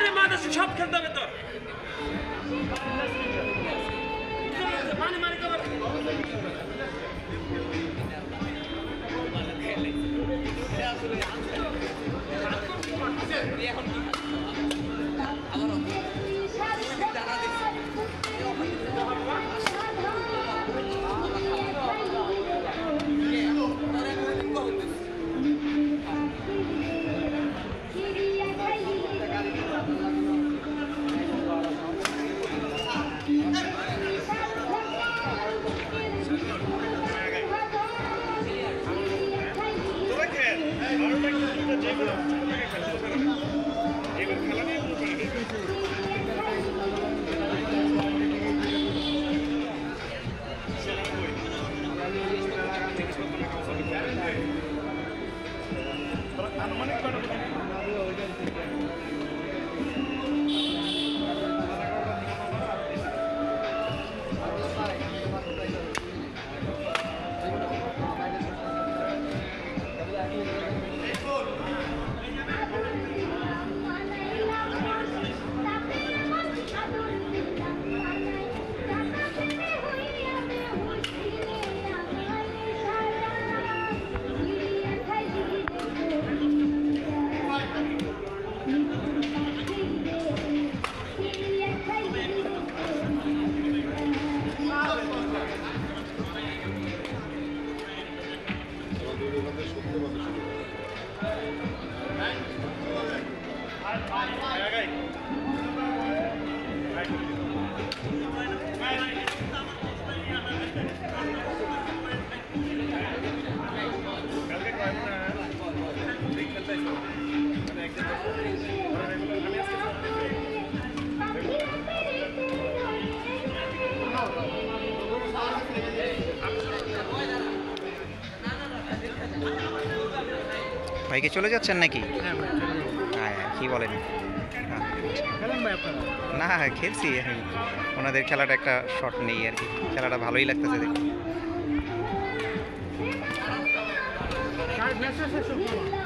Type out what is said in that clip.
আরে মাথা সব খেলতে হবে তো মানে মানে কর ভাইকে চলে যাচ্ছেন নাকি? হ্যাঁ কি বলেন? না খেলছি আমি, ওনাদের খেলাটা একটা শট নেই আর কি, খেলাটা ভালোই লাগতেছে দেখতে।